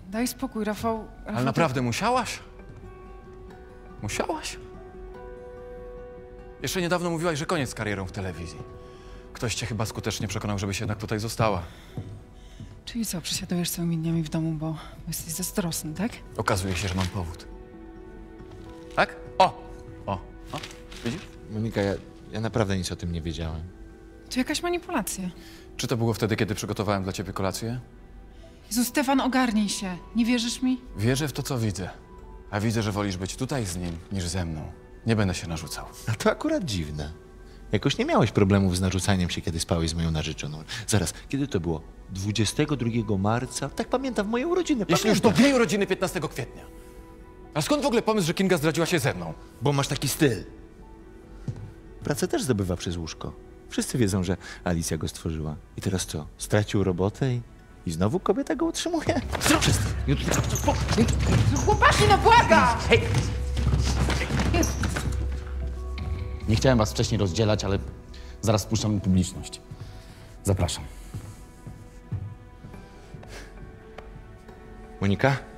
Daj spokój, Rafał. Ale naprawdę musiałaś? Musiałaś? Jeszcze niedawno mówiłaś, że koniec z karierą w telewizji. Ktoś cię chyba skutecznie przekonał, żebyś jednak tutaj została. Czyli co, przesiadujesz całymi dniami w domu, bo jesteś zazdrosny, tak? Okazuje się, że mam powód. Tak? O! Widzisz? Monika, ja naprawdę nic o tym nie wiedziałem. To jakaś manipulacja. Czy to było wtedy, kiedy przygotowałem dla ciebie kolację? Jezu, Stefan, ogarnij się. Nie wierzysz mi? Wierzę w to, co widzę. A widzę, że wolisz być tutaj z nim, niż ze mną. Nie będę się narzucał. A to akurat dziwne. Jakoś nie miałeś problemów z narzucaniem się, kiedy spałeś z moją narzeczoną. Zaraz, kiedy to było? 22 marca? Tak pamiętam, moje urodziny. Jeśli już to jej urodziny 15 kwietnia. A skąd w ogóle pomysł, że Kinga zdradziła się ze mną? Bo masz taki styl. Pracę też zdobywa przez łóżko. Wszyscy wiedzą, że Alicja go stworzyła. I teraz co? Stracił robotę i znowu kobieta go utrzymuje? Przestań. Chłopaki, no błagam! Hej! Nie chciałem was wcześniej rozdzielać, ale zaraz wpuszczam publiczność. Zapraszam. Monika?